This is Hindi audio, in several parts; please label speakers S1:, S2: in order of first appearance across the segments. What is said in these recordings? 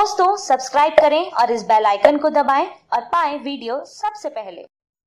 S1: दोस्तों सब्सक्राइब करें और इस बेल आइकन को दबाएं और पाएं वीडियो सबसे पहले।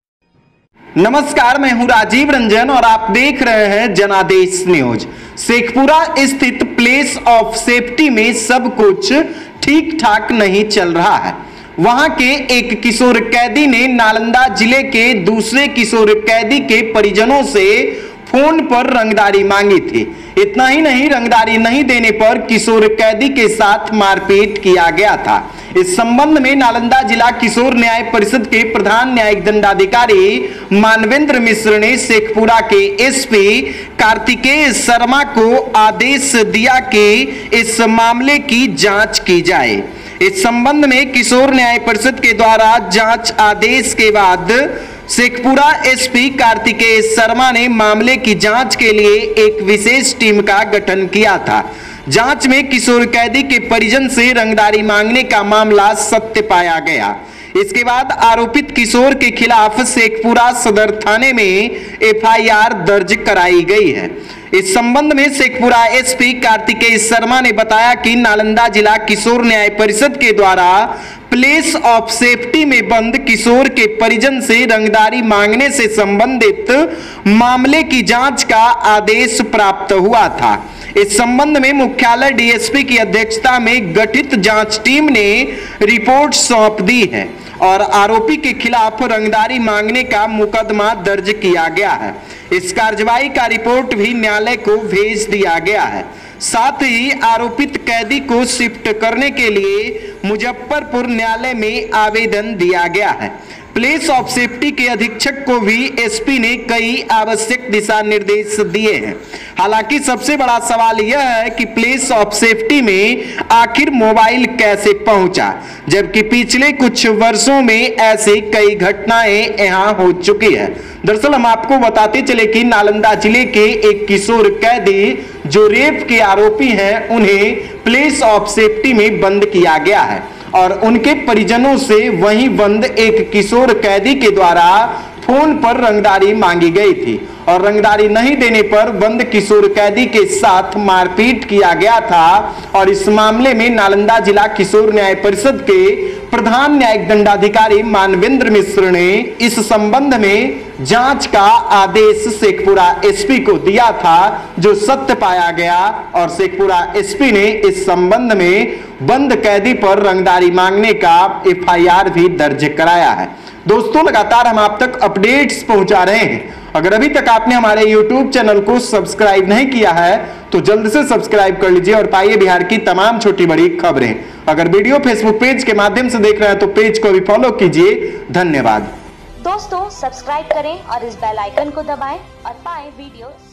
S2: नमस्कार, मैं हूं राजीव रंजन और आप देख रहे हैं जनादेश न्यूज। शेखपुरा स्थित प्लेस ऑफ सेफ्टी में सब कुछ ठीक ठाक नहीं चल रहा है। वहां के एक किशोर कैदी ने नालंदा जिले के दूसरे किशोर कैदी के परिजनों से फोन पर रंगदारी मांगी थी। इतना ही नहीं, रंगदारी नहीं देने पर किशोर कैदी के साथ मारपीट किया गया था। इस संबंध में नालंदा जिला किशोर न्याय परिषद के प्रधान न्यायिक दंडाधिकारी मानवेंद्र मिश्र ने शेखपुरा के एसपी कार्तिकेय शर्मा को आदेश दिया कि इस मामले की जांच की जाए। इस संबंध में किशोर न्याय परिषद के द्वारा जांच आदेश के बाद शेखपुरा एसपी कार्तिकेय शर्मा ने मामले की जांच के लिए एक विशेष टीम का गठन किया था। जांच में किशोर कैदी के परिजन से रंगदारी मांगने का मामला सत्य पाया गया। इसके बाद आरोपित किशोर के खिलाफ शेखपुरा सदर थाने में एफआईआर दर्ज कराई गई है। इस संबंध में शेखपुरा एसपी कार्तिकेय शर्मा ने बताया कि नालंदा जिला किशोर न्याय परिषद के द्वारा प्लेस ऑफ सेफ्टी में बंद किशोर के परिजन से रंगदारी मांगने से संबंधित मामले की जांच का आदेश प्राप्त हुआ था। इस संबंध में मुख्यालय डीएसपी की अध्यक्षता में गठित जांच टीम ने रिपोर्ट सौंप दी है और आरोपी के खिलाफ रंगदारी मांगने का मुकदमा दर्ज किया गया है। इस कार्रवाई का रिपोर्ट भी न्यायालय को भेज दिया गया है। साथ ही आरोपित कैदी को शिफ्ट करने के लिए मुजफ्फरपुर न्यायालय में आवेदन दिया गया है। प्लेस ऑफ सेफ्टी के अधीक्षक को भी एसपी ने कई आवश्यक दिशा निर्देश दिए हैं। हालांकि सबसे बड़ा सवाल यह है कि प्लेस ऑफ सेफ्टी में आखिर मोबाइल कैसे पहुंचा, जबकि पिछले कुछ वर्षों में ऐसी कई घटनाएं यहां हो चुकी है। दरअसल हम आपको बताते चले कि नालंदा जिले के एक किशोर कैदी जो रेप के आरोपी हैं, उन्हें प्लेस ऑफ सेफ्टी में बंद किया गया है और उनके परिजनों से वहीं बंद एक किशोर कैदी के द्वारा फोन पर रंगदारी मांगी गई थी और रंगदारी नहीं देने पर बंद किशोर कैदी के साथ मारपीट किया गया था। और इस मामले में नालंदा जिला किशोर न्याय परिषद के प्रधान न्यायिक दंडाधिकारी मानवेंद्र मिश्र ने इस संबंध में जांच का आदेश शेखपुरा एसपी को दिया था, जो सत्य पाया गया और शेखपुरा एसपी ने इस संबंध में बंद कैदी पर रंगदारी मांगने का एफआईआर भी दर्ज कराया है। दोस्तों, लगातार हम आप तक अपडेट्स पहुंचा रहे हैं। अगर अभी तक आपने हमारे YouTube चैनल को सब्सक्राइब नहीं किया है तो जल्द से सब्सक्राइब कर लीजिए और पाइए बिहार की तमाम छोटी बड़ी खबरें। अगर वीडियो फेसबुक पेज के माध्यम से देख रहे हैं तो पेज को भी फॉलो कीजिए। धन्यवाद।
S1: दोस्तों सब्सक्राइब करें और इस बेल आइकन को दबाएं और पाएं वीडियो